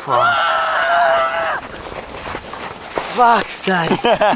Fuck. Fuck's that.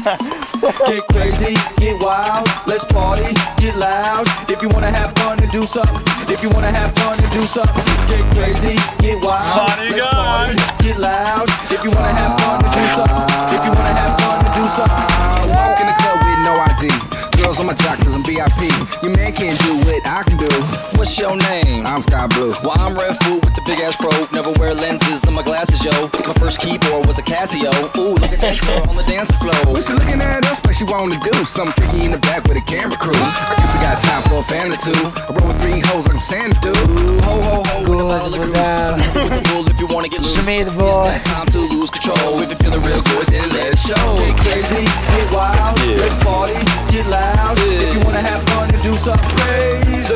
Get crazy, get wild, let's party, get loud. If you wanna have fun and do something, if you wanna have fun and do something, get crazy, get wild, let's party, get loud. If you wanna have fun and do something, if you wanna have fun and do something. Walk in the club with no ID. Girls on my jock cause I'm VIP. Your man can't do what I can do. What's your name? I'm Sky Blue. Well, I'm Red Food with the big ass fro. Never wear lenses on my glasses, yo. My first keyboard was a Casio. Ooh, look at that girl on the dance floor. She looking at us like she wanna do something freaky in the back with a camera crew. I guess I got time for a fan or two. I roll with 3 hoes like I'm Santa do. Ho ho ho with a bottle of goose. With the bull if you wanna get loose. It's that time to lose control. If you're feeling real good, then let it show. Get crazy, get wild, let's party, get loud. If you wanna have fun and do something crazy,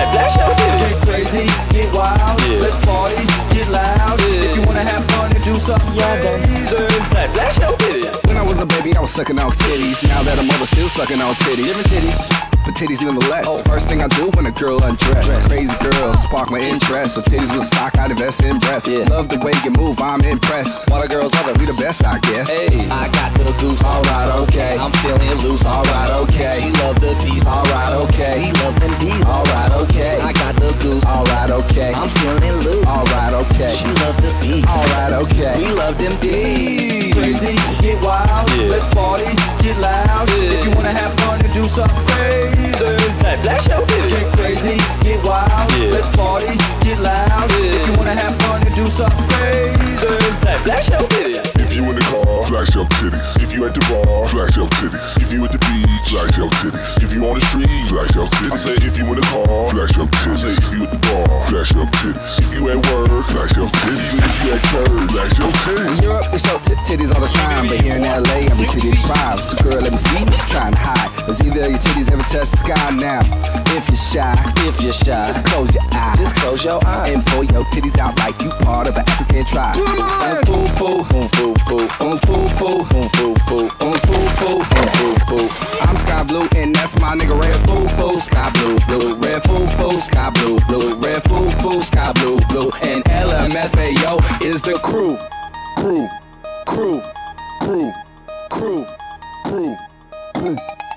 get crazy, get wild, let's party, get loud. If you wanna have fun and do something crazy, flash your titties. When I was a baby, I was sucking on titties. Now that I'm older, still sucking on titties. Different titties. But titties nonetheless. First thing I do when a girl undressed. Crazy girls spark my interest. If titties was stock, I'd invest in breasts. Love the way you move, I'm impressed. Why the girls love us? We the best, I guess. Hey, I got the goose. Alright, okay. I'm feeling loose. Alright, okay. She love the peas. Alright, okay. He love them peas. Alright, okay. I got the goose. Alright, okay. I'm feeling loose. Alright, okay. She love the peas. Alright, okay. We love them peas. Crazy, get wild, let's party, get loud. If you wanna have fun and do something crazy, flash your titties. Get crazy, get wild, let's party, get loud. If you wanna have fun and do something crazy, flash your titties. If you in the car, flash your titties. If you at the bar, flash your titties. If you at the beach, flash your titties. If you on the street, flash your titties. I say if you in the car, flash your titties. I say if you at the bar, flash your titties. If you at work, flash your titties. If you at church, flash your titties. In Europe, they show titties all the time, but here in LA, I'm titty deprived. So girl, let me see you trying to hide. Cause either your titties ever touch the sky now. If you're shy, just close your eyes. Just close your eyes. And pull your titties out like you part of an African tribe. Foo foo, foo foo, foo foo, foo foo, foo foo. I'm Sky Blue and that's my nigga Red Foo, Sky Blue, blue, Red Foo, Sky Blue, blue, Red Foo, Sky Blue, blue, and LMFAO is the crew, crew, crew, crew, crew, crew, crew.